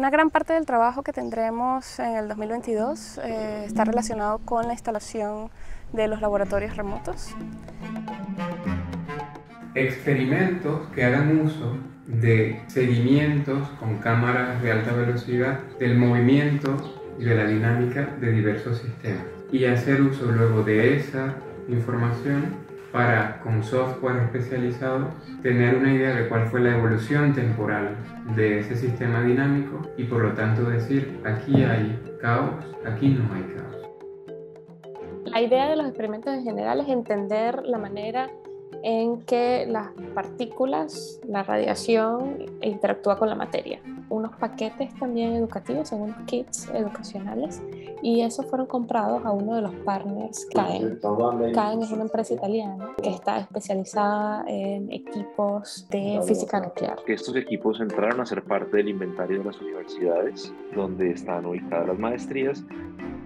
Una gran parte del trabajo que tendremos en el 2022 está relacionado con la instalación de los laboratorios remotos. Experimentos que hagan uso de seguimientos con cámaras de alta velocidad del movimiento y de la dinámica de diversos sistemas y hacer uso luego de esa información para, con software especializado, tener una idea de cuál fue la evolución temporal de ese sistema dinámico y por lo tanto decir, aquí hay caos, aquí no hay caos. La idea de los experimentos en general es entender la manera en que las partículas, la radiación interactúa con la materia. Unos paquetes también educativos, son unos kits educacionales, y esos fueron comprados a uno de los partners, CAEN. CAEN es una empresa italiana que está especializada en equipos de física nuclear. Estos equipos entraron a ser parte del inventario de las universidades donde están ubicadas las maestrías